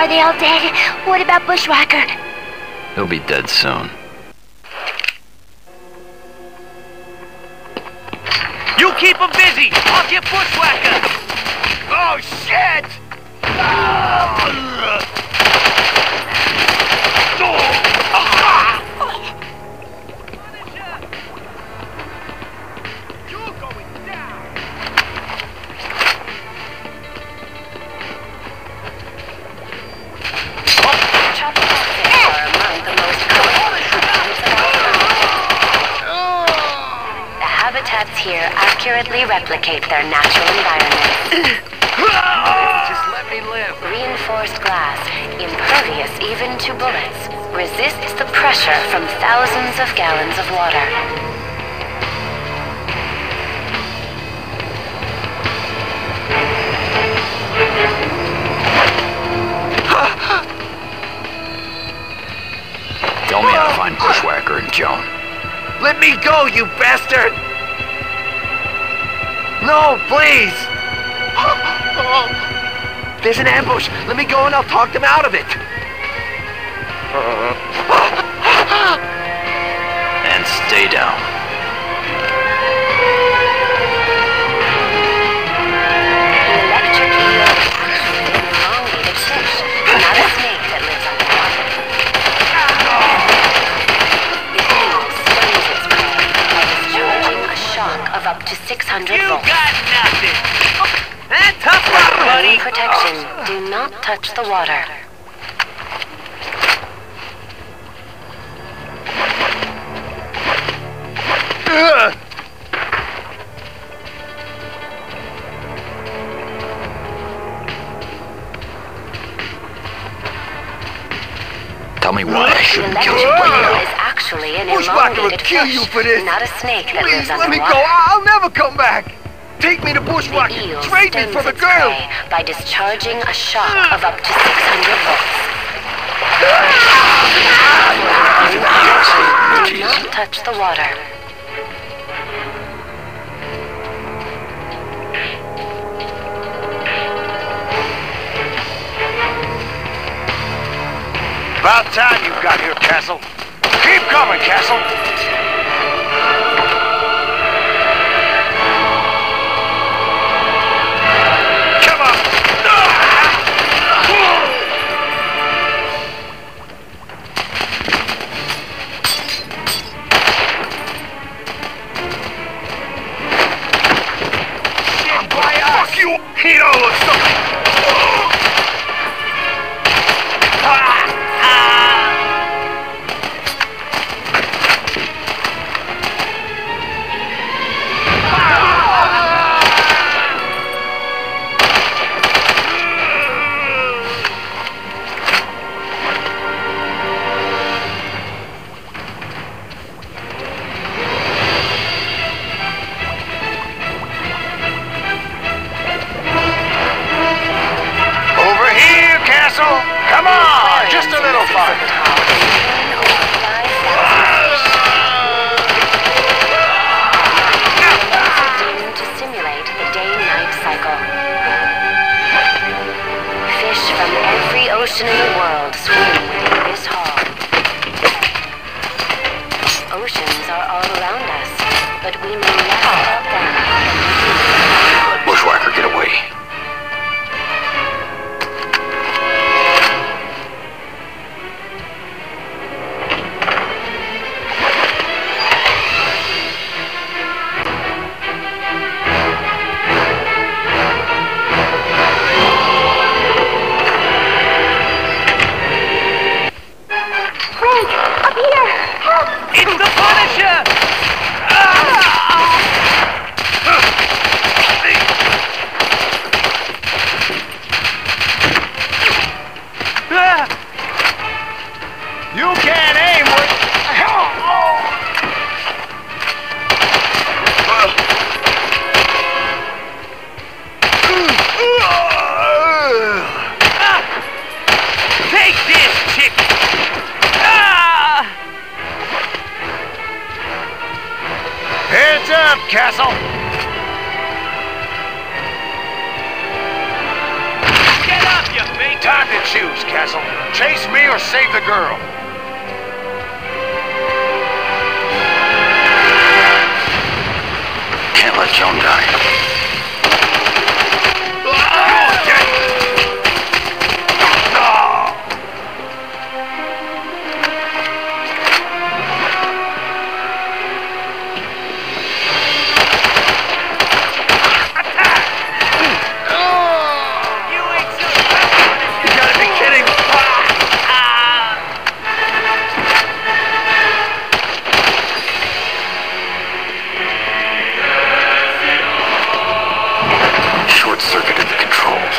Are they all dead? What about Bushwhacker? He'll be dead soon. You keep him busy! I'll get Bushwhacker! Oh, shit! You're going down! Are among the most common The habitats here accurately replicate their natural environment. Just let me live. Reinforced glass, impervious even to bullets, resists the pressure from thousands of gallons of water. Tell me how to find Bushwhacker and Joan. Let me go, you bastard! No, please! There's an ambush. Let me go and I'll talk them out of it. And stay down. The electric eel is actually an elongated fish, not a snake that lives underwater. The eel stuns its prey by discharging a shock of up to 600 You volts. got nothing! Tough luck, buddy! Protection. Do not touch the water. Tell me why I shouldn't kill The electric somebody eel else. is actually an Bushwhacker will elongated kill fish, you for this. not a snake that Please, lives let me underwater. go. I'll never come back. Take me to The Bushwhacker. eel Trade me stuns for the its girl. prey by discharging a shock of up to 600 volts. Do not touch the water. About time you got here, Castle. Keep coming, Castle. Come on. Shit, fuck you. He don't look something. Over here, Castle. Come on, just a little farther. Designed to simulate the day-night cycle. Fish from every ocean in the world swim within this hall. Oceans are all around us, but we know less about them. Bushwhacker, get away. Frank, up here! Help! It's the Punisher! You can't aim with... Take this, chick! Heads up, Castle! Get up, you big Time to choose, Castle. Chase me or save the girl. Can't let Joan die. Short-circuited the controls.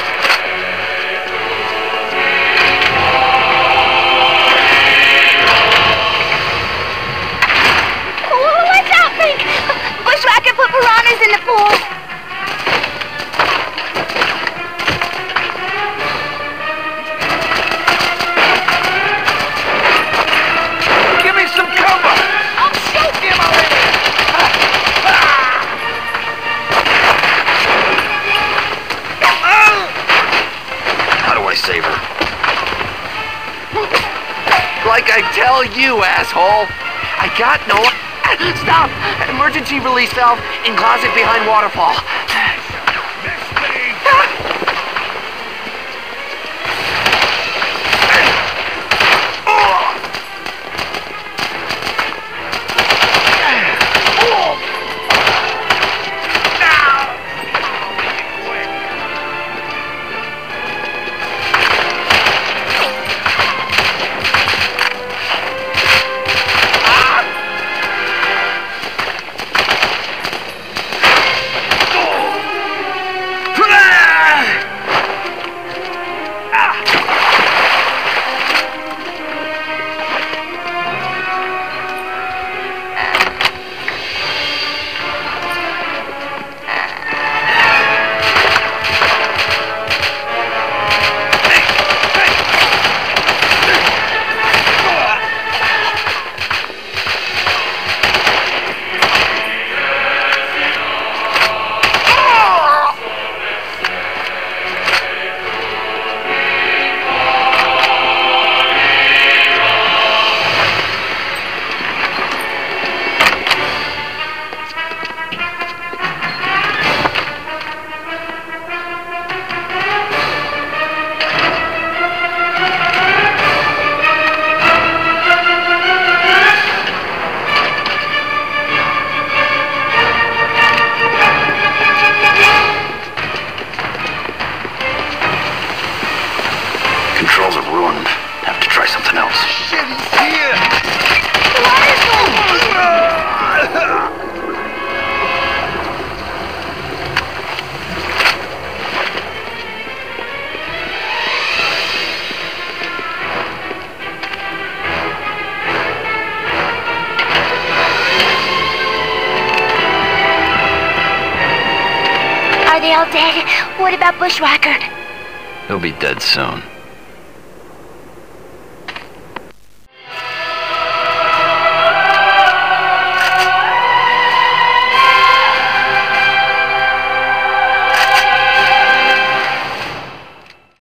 Watch out, Frank! Bushwhacker put piranhas in the pool. Give me some cover! I'll shoot him already! How do I save her? Like I tell you, asshole. I got no... Stop! Emergency release valve in closet behind waterfall. Miss me! Controls are ruined. Have to try something else. Shit, he's here! Are they all dead? What about Bushwhacker? He'll be dead soon.